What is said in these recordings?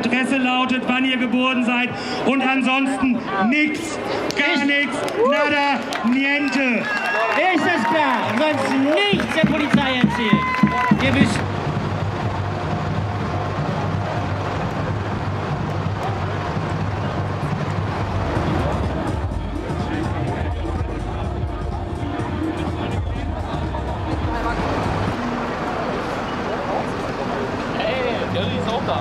Adresse lautet, wann ihr geboren seid und ansonsten nichts, gar nichts, nada, niente. Ist das klar? Ansonsten nichts der Polizei erzählen. Ihr wisst. Kelly ist auch da.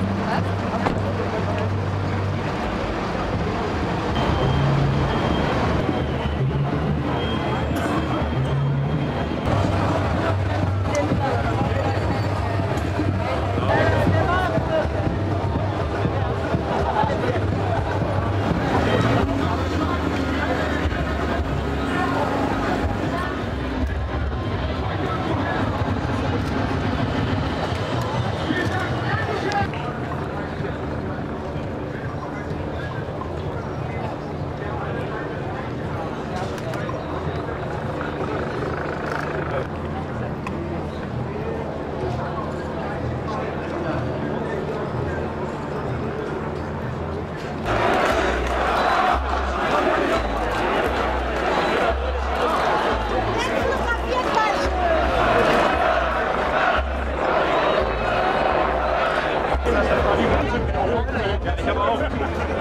Ich habe auch.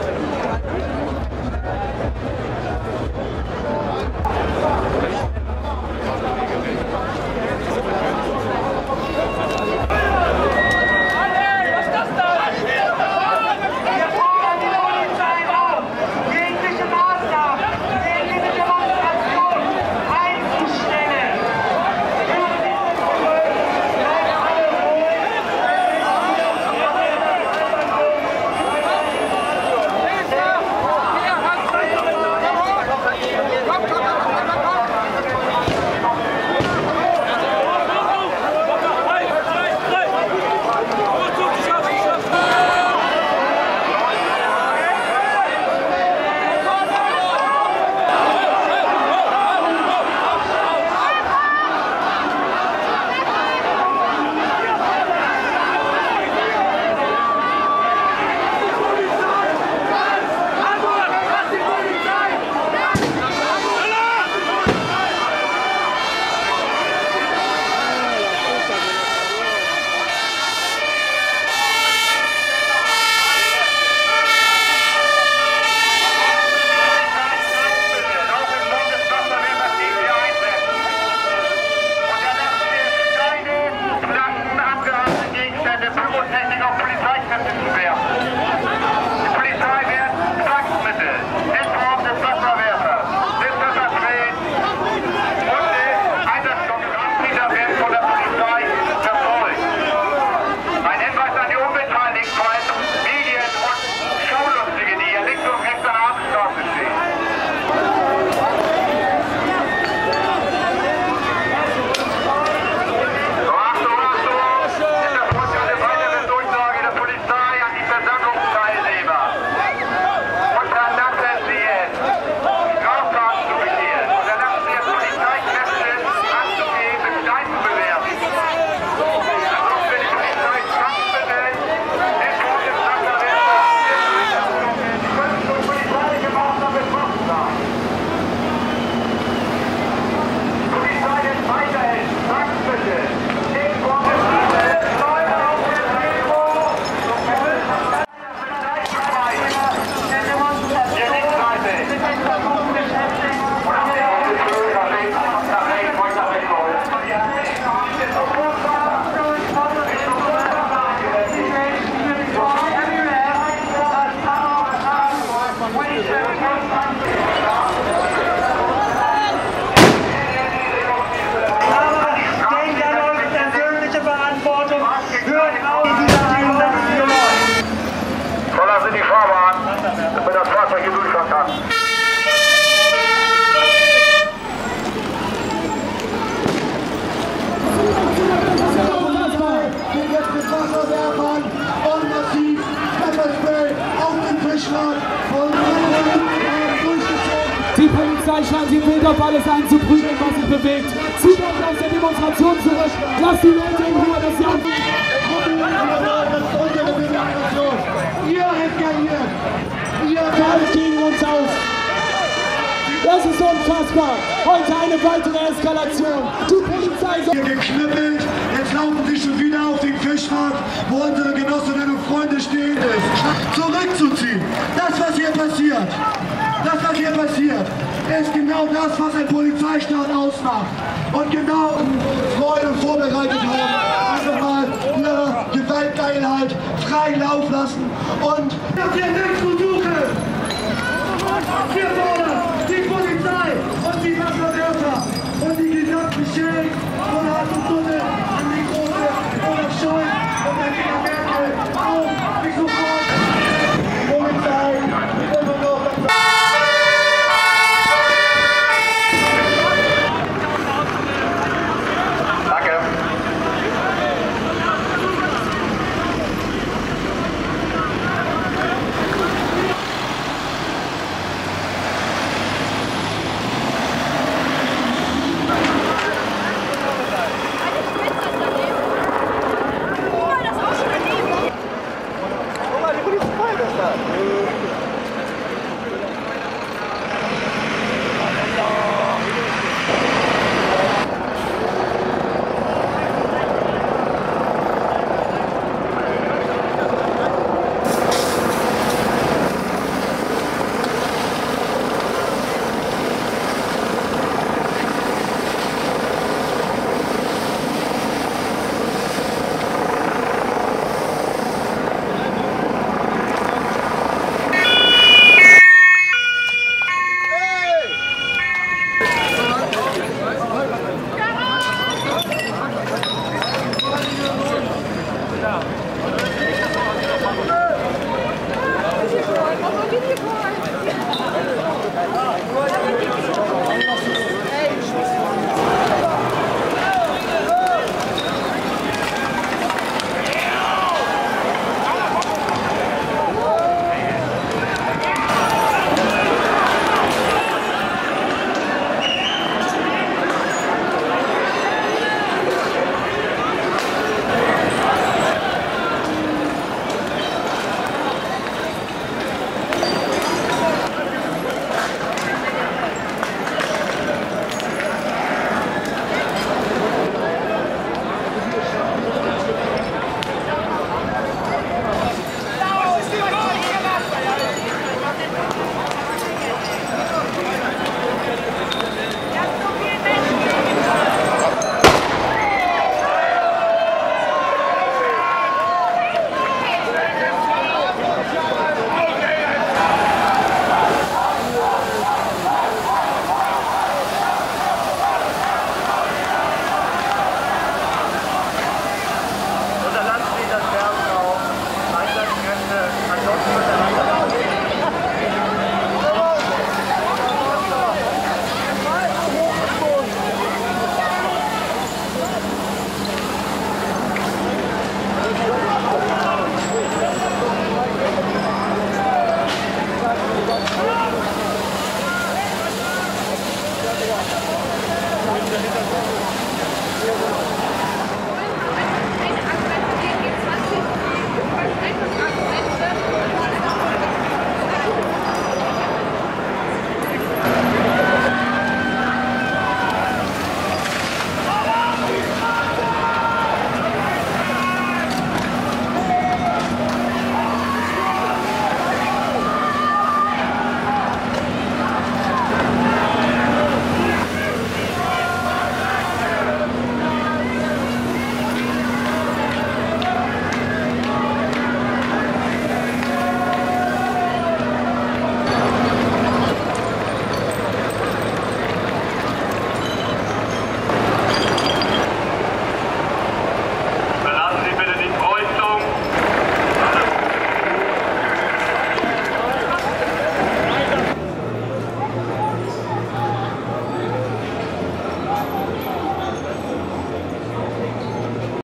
Verlassen die Fahrbahn, damit das Fahrzeug hier durchfahren kann. Jetzt mit Wasserwerfern und massiv Pfefferspray auf den Fischland und durchgezogen. Die Polizei scheint hier wild auf alles einzuprügeln, was sich bewegt. Zieht euch aus der Demonstration zurück. Lasst die Leute in Ruhe, dass sie Gewalt gegen uns aus. Das ist unfassbar. Heute eine weitere Eskalation. Die Polizei soll... Hier geknüppelt, jetzt laufen sie schon wieder auf den Fischmarkt, wo unsere Genossinnen und Freunde stehen ist. Zurückzuziehen. Das, was hier passiert, ist genau das, was ein Polizeistaat ausmacht. Und genau Freude vorbereitet haben. Einfach mal ihre Gewaltgeilheit freien Lauf lassen und dass wir nichts zu suchen. Wir fordern die Polizei und die Wasserwerfer